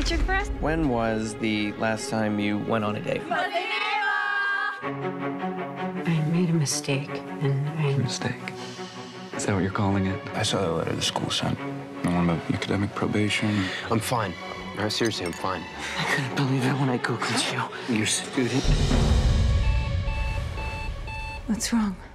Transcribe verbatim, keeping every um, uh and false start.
picture for us? When was the last time you went on a date? I made a mistake, and I... Mistake? Is that what you're calling it? I saw the letter the school sent. The one about academic probation. I'm fine. No, seriously, I'm fine. I couldn't believe it when I Googled you. You're a student? What's wrong?